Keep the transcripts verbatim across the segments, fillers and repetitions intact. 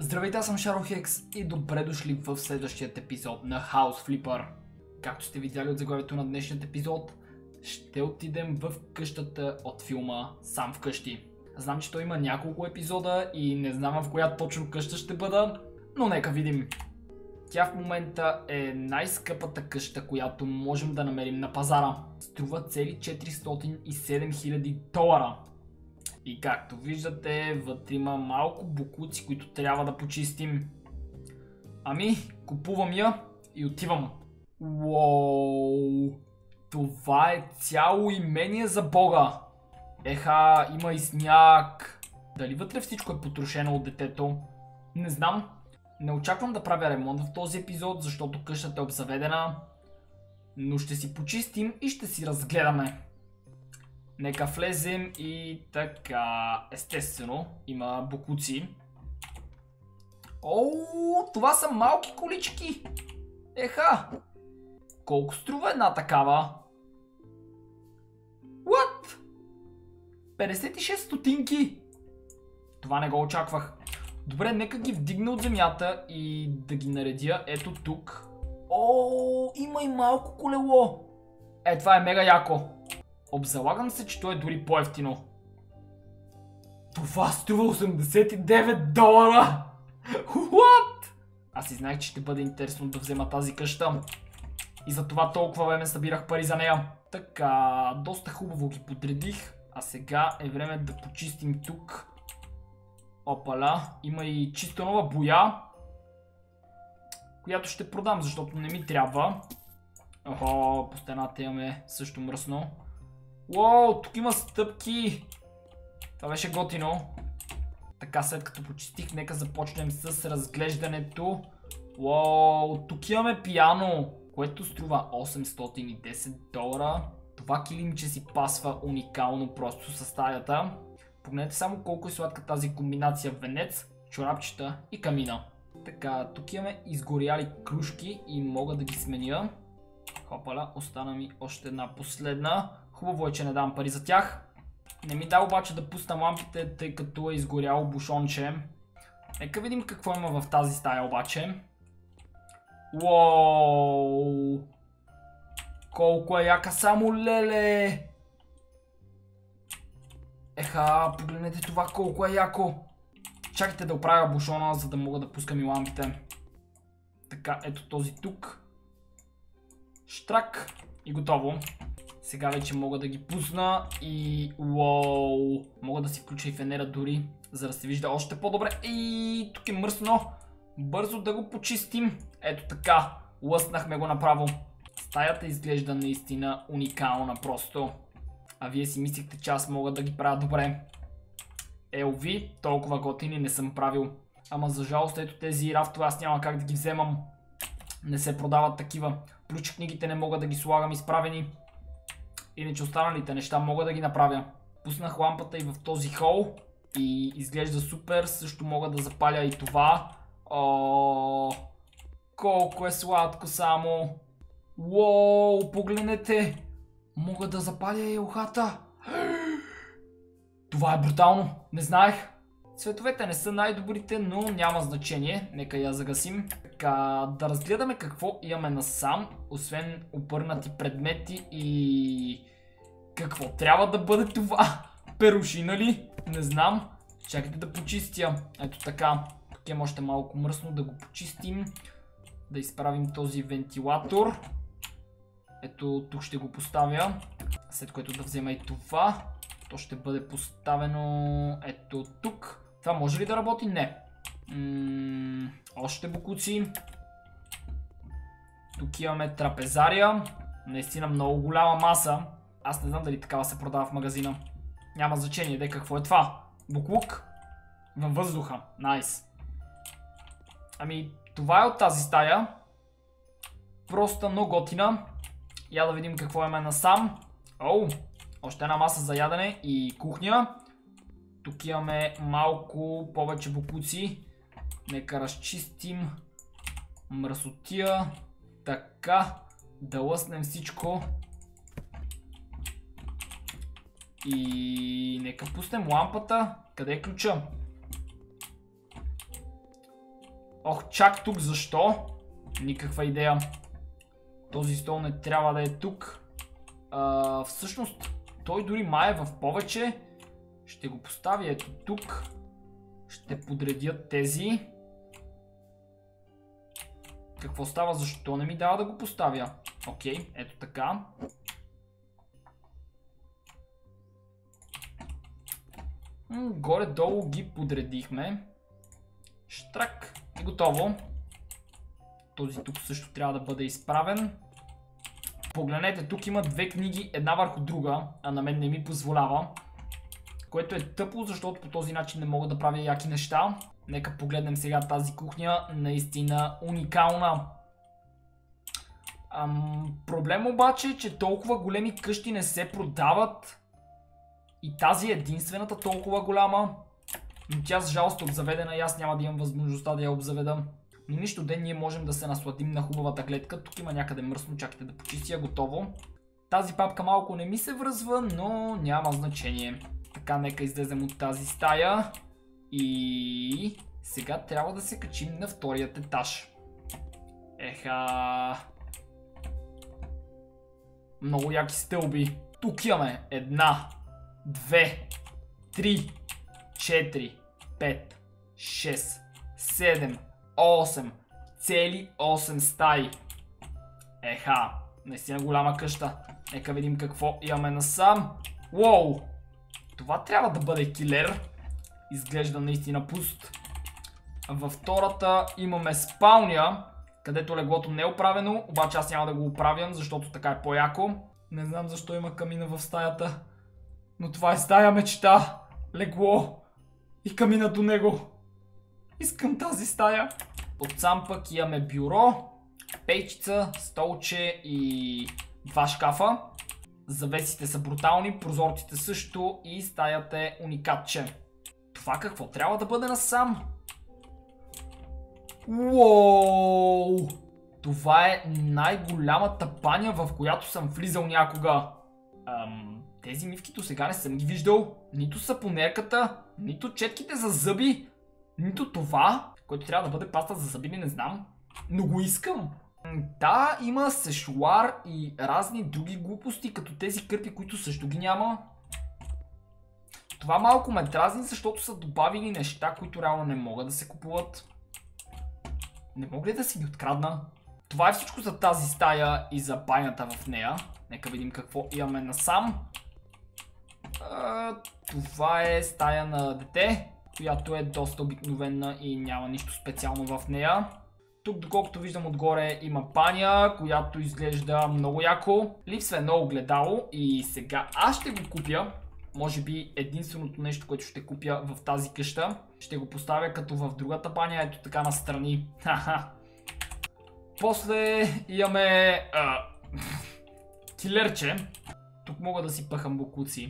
Здравейте, аз съм ShadowHex и добре дошли в следващият епизод на House Flipper. Както сте видяли от заглавието на днешният епизод, ще отидем в къщата от филма Сам вкъщи. Знам, че той има няколко епизода и не знам в коя точно къща ще бъда, но нека видим. Тя в момента е най-скъпата къща, която можем да намерим на пазара. Струва цели четиристотин и седем хиляди долара. И както виждате, вътре има малко бокуци, които трябва да почистим. Ами, купувам я и отивам. Уоу, това е цяло имение за Бога. Еха, има и сняг. Дали вътре всичко е потрошено от детето? Не знам. Не очаквам да правя ремонт в този епизод, защото къщата е обзаведена. Но ще си почистим и ще си разгледаме. Нека влезем и така, естествено, има бокуци. Оу, това са малки колички. Еха, колко струва една такава? What? петдесет и шест стотинки. Това не го очаквах. Добре, нека ги вдигна от земята и да ги наредя ето тук. Оу, има и малко колело. Е, това е мега яко. Обзалагам се, че то е дори по-евтино. Това струва осемдесет и девет долара! What? Аз и знаех, че ще бъде интересно да взема тази къща. И за това толкова време събирах пари за нея. Така, доста хубаво ги подредих. А сега е време да почистим тук. Опаля, има и чисто нова боя, която ще продам, защото не ми трябва. Охо, по стената имаме също мръсно. Уоу, тук има стъпки. Това беше готино. Така, след като почистих, нека започнем с разглеждането. Уоу, тук имаме пиано, което струва осемстотин и десет долара. Това килимче си пасва уникално просто със стаята. Погледнете само колко е сладка тази комбинация венец, чорапчета и камина. Така, тук имаме изгоряли кружки и мога да ги сменя. Хопаля, остана ми още една последна. Хубаво е, че не дам пари за тях. Не ми да обаче да пусна лампите, тъй като е изгоряло бушонче. Нека видим какво има в тази стая обаче. Уоу! Колко е яка, само леле! Еха, погледнете това колко е яко. Чакайте да оправя бушона, за да мога да пускам и лампите. Така, ето този тук. Штрак и готово. Сега вече мога да ги пусна и уоу, мога да си включа и фенера дори, за да се вижда още по-добре. И тук е мръсно. Бързо да го почистим. Ето така, лъснахме го направо. Стаята изглежда наистина уникална просто. А вие си мислихте, че аз мога да ги правя добре. Елви, толкова готини не съм правил. Ама за жалост, ето тези рафтове аз няма как да ги вземам. Не се продават такива. Ключ книгите не мога да ги слагам изправени. Иначе останалите неща мога да ги направя. Пуснах лампата и в този хол и изглежда супер. Също мога да запаля и това. О, колко е сладко само. Уоу, погледнете. Мога да запаля и елхата. Това е брутално. Не знаех. Цветовете не са най-добрите, но няма значение. Нека я загасим. Така, да разгледаме какво имаме насам, освен обърнати предмети и... Какво трябва да бъде това? Перушина ли? Не знам. Чакайте да почистя. Ето така. Тук има още малко мръсно, да го почистим. Да изправим този вентилатор. Ето тук ще го поставя. След което да взема и това. То ще бъде поставено ето тук. Това може ли да работи? Не. М- още бокуци. Тук имаме трапезария. Наистина много голяма маса. Аз не знам дали такава се продава в магазина. Няма значение, де какво е това. Буклук във въздуха. Найс. Ами, това е от тази стая. Проста, но готина. Я да видим какво имаме насам. Оу, още една маса за ядене и кухня. Тук имаме малко повече бокуци. Нека разчистим мръсотия. Така, да лъснем всичко. И нека пуснем лампата. Къде е ключа? Ох, чак тук защо? Никаква идея. Този стол не трябва да е тук. А, всъщност, той дори май е в повече. Ще го поставя ето тук. Ще подредя тези. Какво става? Защо не ми дава да го поставя? Окей, ето така. Горе-долу ги подредихме. Штрак и готово. Този тук също трябва да бъде изправен. Погледнете, тук има две книги, една върху друга, а на мен не ми позволява. Което е тъпо, защото по този начин не мога да правя яки неща. Нека погледнем сега тази кухня, наистина уникална. Ам, проблем обаче е, че толкова големи къщи не се продават. И тази е единствената толкова голяма. Но тя с жалост е обзаведена и аз няма да имам възможността да я обзаведа. Но нищо ден ние можем да се насладим на хубавата гледка. Тук има някъде мръсно, чакайте да почистя, готово. Тази папка малко не ми се връзва, но няма значение. Така, нека излезем от тази стая. И сега трябва да се качим на вторият етаж. Еха. Много яки стълби. Тук имаме една, две, три, четири, пет, шест, седем, осем. Цели осем стаи. Еха. Наистина голяма къща. Нека видим какво имаме насам. Уоу! Това трябва да бъде килер. Изглежда наистина пуст. Във втората имаме спалня, където леглото не е оправено, обаче аз няма да го оправям, защото така е по-яко. Не знам защо има камина в стаята, но това е стая мечта. Легло и камина до него. Искам тази стая. Отсам пък имаме бюро, пейчица, столче и два шкафа. Завесите са брутални, прозорците също и стаята е уникатче. Това какво трябва да бъде насам? Уоу! Това е най-голямата баня, в която съм влизал някога. Ам, тези мивки до сега не съм ги виждал. Нито сапонерката, нито четките за зъби, нито това, което трябва да бъде паста за зъби, не знам. Но го искам. Да, има сешуар и разни други глупости, като тези кърпи, които също ги няма. Това малко ме дразни, защото са добавили неща, които реално не могат да се купуват. Не мога ли да си ги открадна? Това е всичко за тази стая и за банята в нея. Нека видим какво имаме насам. А, това е стая на дете, която е доста обикновена и няма нищо специално в нея. Тук, доколкото виждам отгоре, има баня, която изглежда много яко. Липсва едно огледало и сега аз ще го купя. Може би единственото нещо, което ще купя в тази къща. Ще го поставя като в другата баня, ето така настрани. Ха-ха. После имаме а, килерче. Тук мога да си пъхам бокуци.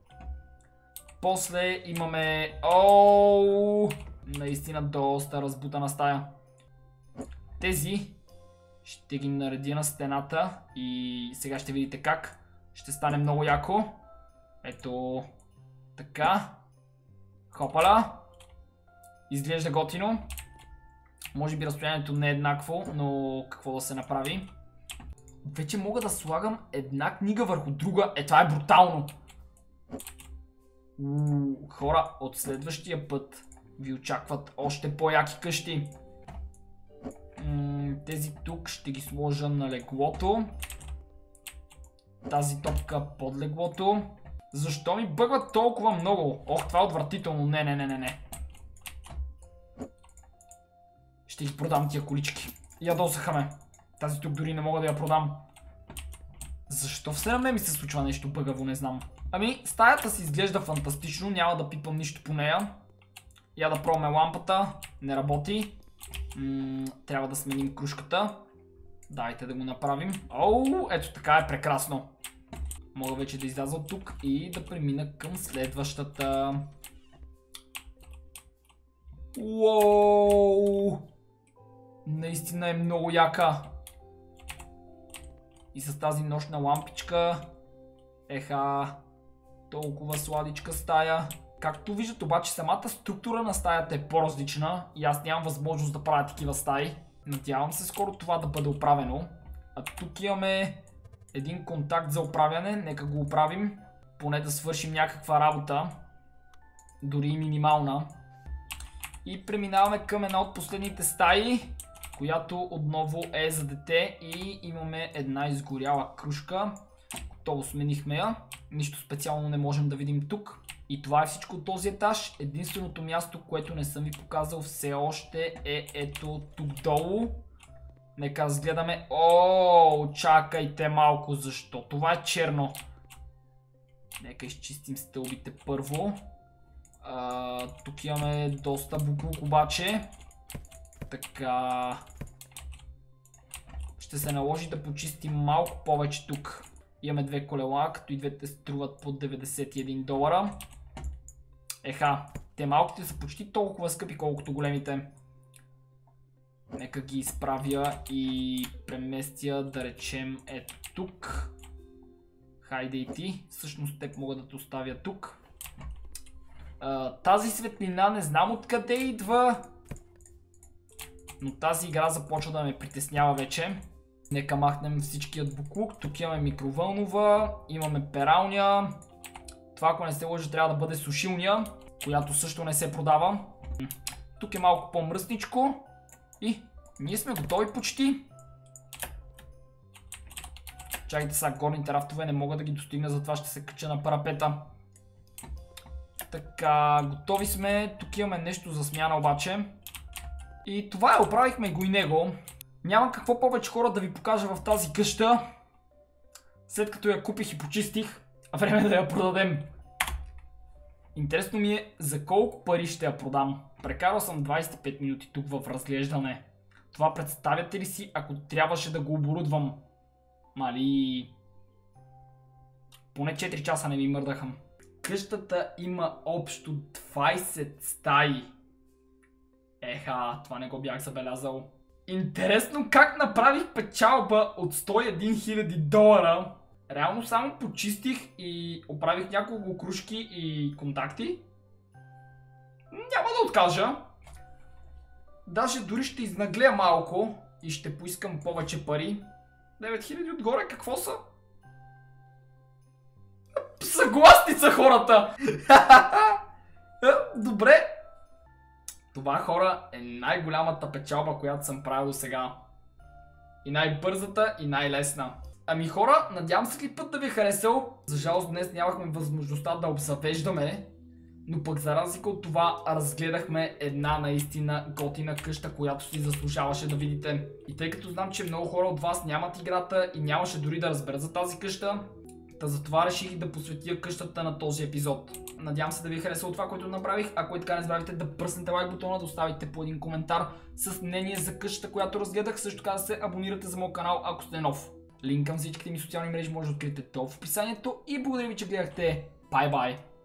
После имаме... Оу! Наистина доста разбутана стая. Тези ще ги наредя на стената и сега ще видите как. Ще стане много яко. Ето така. Хопала. Изглежда готино. Може би разстоянието не е еднакво, но какво да се направи. Вече мога да слагам една книга върху друга. Е, това е брутално. Уу, хора, от следващия път ви очакват още по-яки къщи. М- тези тук ще ги сложа на леглото. Тази топка под леглото. Защо ми бъгват толкова много? Ох, това е отвратително. Не, не, не, не, не. Ще ги продам тия колички. Ядосаха ме. Тази тук дори не мога да я продам. Защо все на мен ми се случва нещо бъгаво, не знам. Ами, стаята си изглежда фантастично, няма да пипам нищо по нея. Я да пробваме лампата. Не работи. М- трябва да сменим кружката. Дайте да го направим. Оу, ето така е прекрасно. Мога вече да изляза от тук и да премина към следващата. Уоу! Наистина е много яка. И с тази нощна лампичка. Еха, толкова сладичка стая. Както виждате обаче, самата структура на стаята е по-различна и аз нямам възможност да правя такива стаи. Надявам се скоро това да бъде оправено. А тук имаме един контакт за оправяне, нека го оправим. Поне да свършим някаква работа, дори и минимална. И преминаваме към една от последните стаи, която отново е за дете и имаме една изгоряла крушка. Готово сменихме я. Нищо специално не можем да видим тук. И това е всичко от този етаж. Единственото място, което не съм ви показал все още е ето тук долу. Нека разгледаме. О, чакайте малко, защо? Това е черно. Нека изчистим стълбите първо. А, тук имаме доста буклук обаче. Така. Ще се наложи да почистим малко повече тук. Имаме две колела, като и двете струват по деветдесет и един долара. Еха, те малките са почти толкова скъпи, колкото големите. Нека ги изправя и преместя, да речем, ето тук. Хайде и ти. Всъщност теб мога да те оставя тук. А, тази светлина не знам откъде идва. Но тази игра започва да ме притеснява вече. Нека махнем всичкият буклук. Тук имаме микровълнова, имаме пералня. Това, ако не се лъжа, трябва да бъде сушилня, която също не се продава. Тук е малко по-мръсничко. И ние сме готови почти. Чакайте сега, горните рафтове не мога да ги достигна, затова ще се кача на парапета. Така, готови сме. Тук имаме нещо за смяна обаче. И това е, оправихме го и него. Няма какво повече хора да ви покажа в тази къща. След като я купих и почистих, време е да я продадем. Интересно ми е за колко пари ще я продам. Прекарал съм двайсет и пет минути тук в разглеждане. Това представяте ли си, ако трябваше да го оборудвам? Мали... Поне четири часа не ми мърдаха. Къщата има общо двайсет стаи. Еха, това не го бях забелязал. Интересно как направих печалба от сто и един хиляди долара. Реално само почистих и оправих няколко кружки и контакти. Няма да откажа. Даже дори ще изнаглея малко и ще поискам повече пари. девет хиляди отгоре какво са? Съгласни са хората! Добре. Това, хора, е най-голямата печалба, която съм правил сега. И най-бързата, и най-лесна. Ами хора, надявам се клипът да ви е харесал. За жалост днес нямахме възможността да обзавеждаме. Но пък за разлика от това разгледахме една наистина готина къща, която си заслужаваше да видите. И тъй като знам, че много хора от вас нямат играта и нямаше дори да разберат за тази къща, та затова реших да посветя къщата на този епизод. Надявам се да ви е харесало това, което направих. Ако и така, не забравяйте да пръснете лайк бутона, да оставите по един коментар с мнение за къщата, която разгледах. Също така да се абонирате за моят канал, ако сте нов. Линк към всичките ми социални мрежи може да откриете долу в описанието. И благодаря ви, че гледахте. Бай-бай!